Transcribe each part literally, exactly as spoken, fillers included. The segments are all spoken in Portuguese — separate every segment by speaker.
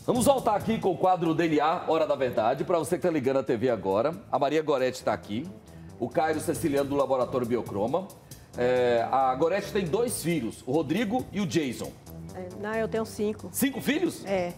Speaker 1: Vamos voltar aqui com o quadro D N A, Hora da Verdade. Para você que está ligando a T V agora, a Maria Gorete está aqui, o Cairo Ceciliano do Laboratório Biocroma. É, a Gorete tem dois filhos, o Rodrigo e o Jason.
Speaker 2: É, não, eu tenho cinco.
Speaker 1: Cinco filhos?
Speaker 2: É.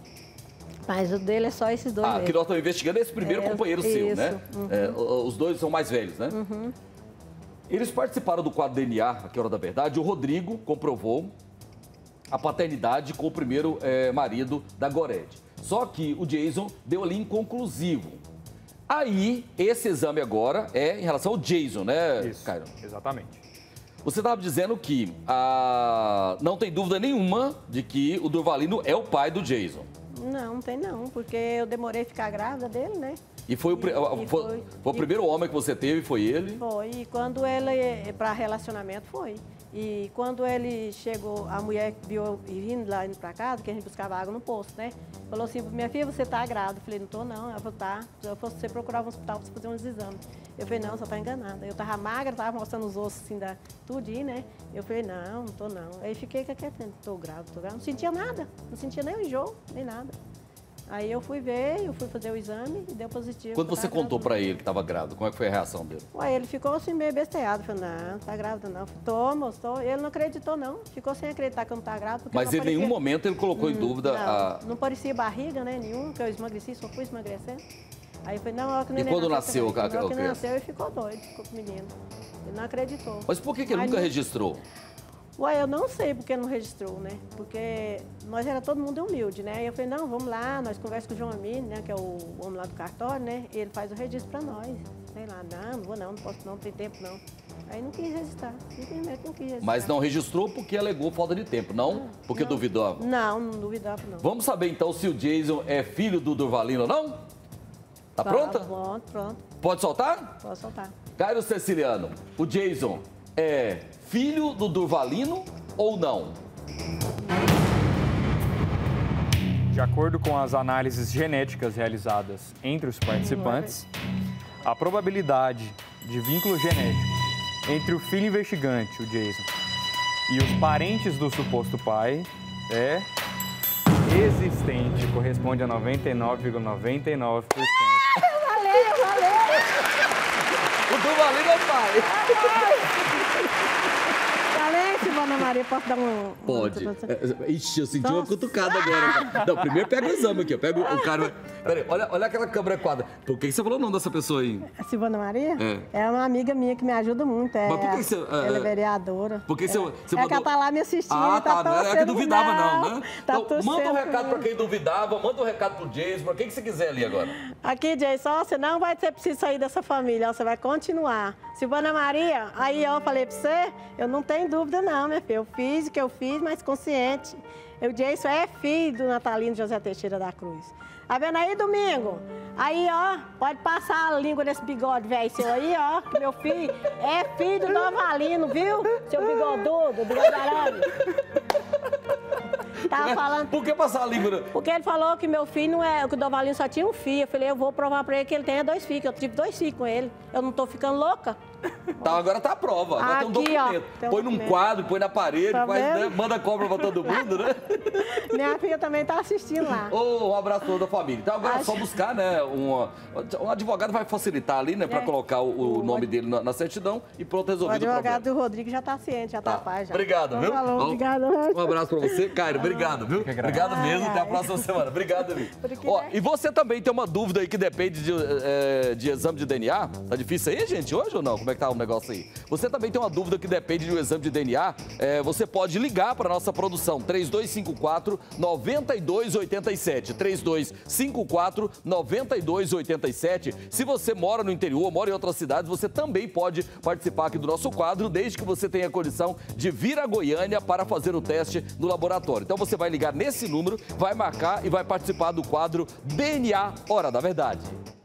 Speaker 2: Mas o dele é só esses dois
Speaker 1: Ah,
Speaker 2: mesmo.
Speaker 1: que nós estamos investigando é esse primeiro
Speaker 2: É,
Speaker 1: companheiro
Speaker 2: isso,
Speaker 1: seu, né?
Speaker 2: uhum.
Speaker 1: É, os dois são mais velhos, né?
Speaker 2: Uhum.
Speaker 1: Eles participaram do quadro D N A, aqui Hora da Verdade. O Rodrigo comprovou a paternidade com o primeiro é, marido da Gorete. Só que o Jason deu ali inconclusivo. Aí, esse exame agora é em relação ao Jason, né,
Speaker 3: Isso,
Speaker 1: Cairo?
Speaker 3: exatamente.
Speaker 1: Você estava dizendo que ah, não tem dúvida nenhuma de que o Durvalino é o pai do Jason.
Speaker 2: Não, não tem não, porque eu demorei a ficar grávida dele, né?
Speaker 1: E foi, o,
Speaker 2: E- e
Speaker 1: foi,
Speaker 2: foi-
Speaker 1: foi o
Speaker 2: e-
Speaker 1: primeiro homem que você teve, foi ele?
Speaker 2: Foi, e quando ele, para relacionamento, foi. E quando ele chegou, a mulher viu e vindo lá indo para casa, que a gente buscava água no poço, né? Falou assim, minha filha, você tá grávida? Eu falei, não tô não. Ela falou, tá. Se eu fosse você procurava um hospital para você fazer uns exames. Eu falei, não, você tá enganada. Eu tava magra, tava mostrando os ossos assim, da, tudinho, né? Eu falei, não, não tô não. Aí fiquei com aquele tempo, tô grávida, tô grávida. Não sentia nada, não sentia nem o enjoo, nem nada. Aí eu fui ver, eu fui fazer o exame e deu positivo.
Speaker 1: Quando
Speaker 2: que eu
Speaker 1: você
Speaker 2: tava
Speaker 1: contou
Speaker 2: grávida.
Speaker 1: pra ele que estava grávido, como é que foi a reação dele?
Speaker 2: Ué, ele ficou assim meio besteado, falou, não, tá grávida não. Eu falei, tô, moço, tô. Ele não acreditou não, ficou sem acreditar que eu não tá grávida. porque
Speaker 1: Mas
Speaker 2: não
Speaker 1: em nenhum
Speaker 2: parecia-
Speaker 1: momento ele colocou em
Speaker 2: Hum,
Speaker 1: dúvida
Speaker 2: não,
Speaker 1: a...
Speaker 2: não parecia barriga, né, nenhum, que eu emagreci, só fui emagrecendo. Aí eu falei, não, ó, que o
Speaker 1: E
Speaker 2: neném
Speaker 1: quando nasceu,
Speaker 2: também.
Speaker 1: a-
Speaker 2: Na hora
Speaker 1: a
Speaker 2: que
Speaker 1: criança?
Speaker 2: nasceu, ele ficou doido, ficou com o menino. Ele não acreditou.
Speaker 1: Mas por que, que ele
Speaker 2: Mas
Speaker 1: nunca
Speaker 2: não-
Speaker 1: registrou?
Speaker 2: Ué, eu não sei porque não registrou, né? Porque nós era todo mundo humilde, né? E eu falei, não, vamos lá, nós conversamos com o João Amino, né? Que é o homem lá do cartório, né? Ele faz o registro pra nós. Sei lá, não, não vou não, não posso não, não tem tempo não. Aí não quis registrar, simplesmente não quis registrar.
Speaker 1: Mas não registrou porque alegou falta de tempo, não porque
Speaker 2: não.
Speaker 1: duvidava.
Speaker 2: Não, não duvidava não.
Speaker 1: Vamos saber então se o Jason é filho do Durvalino ou não? Tá pronta?
Speaker 2: Pronto, pronto,
Speaker 1: Pode soltar?
Speaker 2: posso soltar.
Speaker 1: Cairo Ceciliano, o Jason é filho do Durvalino ou não?
Speaker 3: De acordo com as análises genéticas realizadas entre os participantes, a probabilidade de vínculo genético entre o filho investigante, o Jason, e os parentes do suposto pai é existente, corresponde a noventa e nove vírgula noventa e nove por cento.
Speaker 2: Valeu, valeu!
Speaker 1: O Durvalino é o pai.
Speaker 2: Valeu, Silvana Maria, posso dar um...
Speaker 1: Pode.
Speaker 2: um-
Speaker 1: É, Ixi, eu senti uma
Speaker 2: Nossa.
Speaker 1: cutucada agora. Cara. Não, primeiro pega o exame aqui. Eu pego o cara... Peraí, olha, olha aquela câmera quadra. Por que você falou o nome dessa pessoa aí?
Speaker 2: A Silvana Maria?
Speaker 1: É.
Speaker 2: É uma amiga minha que me ajuda muito. É,
Speaker 1: Mas por que você- é,
Speaker 2: ela é
Speaker 1: é,
Speaker 2: vereadora.
Speaker 1: por que
Speaker 2: é,
Speaker 1: você- você
Speaker 2: é que
Speaker 1: mandou-
Speaker 2: ela tá lá me assistindo
Speaker 1: Ah,
Speaker 2: e tá
Speaker 1: tá. Não é que
Speaker 2: torcendo.
Speaker 1: duvidava, não, né?
Speaker 2: Tá
Speaker 1: Então,
Speaker 2: torcendo
Speaker 1: manda um recado pra
Speaker 2: comigo.
Speaker 1: quem duvidava, manda um recado pro Jason, pra quem que você quiser ali agora.
Speaker 2: Aqui, Jason, ó, você não vai ter preciso sair dessa família, ó, você vai continuar. Silvana Maria, aí ó, eu falei pra você, eu não tenho dúvida não, minha filha. Eu fiz o que eu fiz, mas consciente. O Jason é filho do Natalino José Teixeira da Cruz. Tá vendo aí, domingo? Aí, ó, pode passar a língua nesse bigode velho seu aí, ó, que meu filho é filho do Novalino, viu? Seu bigodudo, bigode arame. Tava falando...
Speaker 1: Por que passar a língua? no-
Speaker 2: Porque ele falou que meu filho não é. Que o Dovalino só tinha um filho. Eu falei, eu vou provar pra ele que ele tenha dois filhos. Que eu tive dois filhos com ele. Eu não tô ficando louca.
Speaker 1: Tá, agora tá a prova. Agora tem um
Speaker 2: Aqui, ó,
Speaker 1: documento.
Speaker 2: tem um
Speaker 1: põe num
Speaker 2: documento.
Speaker 1: quadro, põe na parede,
Speaker 2: Tá
Speaker 1: faz,
Speaker 2: vendo?
Speaker 1: né, manda cobra pra todo mundo, né?
Speaker 2: Minha filha também tá assistindo lá.
Speaker 1: Ô, um abraço pra toda a família. Então agora é só
Speaker 2: Acho-
Speaker 1: buscar, né? Um, um advogado vai facilitar ali, né? Pra
Speaker 2: É.
Speaker 1: colocar o, o
Speaker 2: O
Speaker 1: nome
Speaker 2: ad-
Speaker 1: dele na, na certidão e pronto,
Speaker 2: O
Speaker 1: resolvido o
Speaker 2: advogado
Speaker 1: problema.
Speaker 2: do Rodrigo já tá ciente, já tá,
Speaker 1: Tá.
Speaker 2: paz já.
Speaker 1: Obrigado,
Speaker 2: Então,
Speaker 1: viu?
Speaker 2: Falou,
Speaker 1: Ó,
Speaker 2: obrigado.
Speaker 1: Um abraço pra você, Cairo. Obrigado, viu? Obrigado
Speaker 2: Ai,
Speaker 1: mesmo. Até a
Speaker 2: ai.
Speaker 1: próxima semana. Obrigado, amigo.
Speaker 2: Porque,
Speaker 1: Ó,
Speaker 2: né?
Speaker 1: e você também tem uma dúvida aí que depende de, eh, de exame de D N A? Tá difícil aí, gente, hoje ou não? Como é que tá o negócio aí? Você também tem uma dúvida que depende de um exame de D N A? Eh, você pode ligar para nossa produção, três dois cinco quatro, nove dois oito sete. três dois cinco quatro, nove dois oito sete. Se você mora no interior, mora em outras cidades, você também pode participar aqui do nosso quadro, desde que você tenha condição de vir a Goiânia para fazer o teste no laboratório. Então você vai ligar nesse número, vai marcar e vai participar do quadro D N A Hora da Verdade.